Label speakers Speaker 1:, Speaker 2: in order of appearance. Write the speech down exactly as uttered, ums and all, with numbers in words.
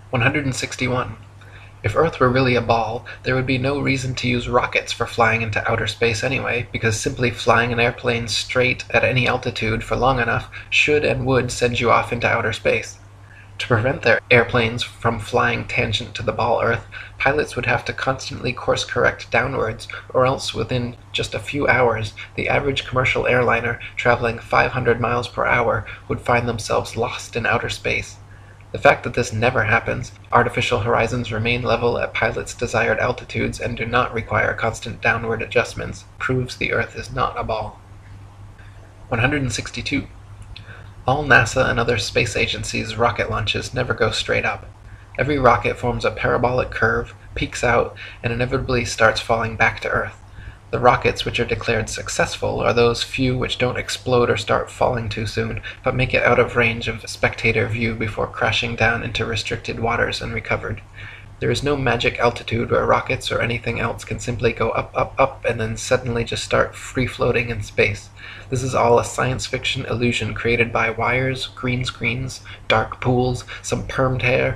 Speaker 1: one hundred sixty-one. If Earth were really a ball, there would be no reason to use rockets for flying into outer space anyway, because simply flying an airplane straight at any altitude for long enough should and would send you off into outer space. To prevent their airplanes from flying tangent to the ball Earth, pilots would have to constantly course-correct downwards, or else within just a few hours, the average commercial airliner traveling five hundred miles per hour would find themselves lost in outer space. The fact that this never happens, artificial horizons remain level at pilots' desired altitudes and do not require constant downward adjustments, proves the Earth is not a ball. one hundred sixty-two. All NASA and other space agencies' rocket launches never go straight up. Every rocket forms a parabolic curve, peaks out, and inevitably starts falling back to Earth. The rockets which are declared successful are those few which don't explode or start falling too soon, but make it out of range of spectator view before crashing down into restricted waters and recovered. There is no magic altitude where rockets or anything else can simply go up, up, up, and then suddenly just start free-floating in space. This is all a science fiction illusion created by wires, green screens, dark pools, some permed hair,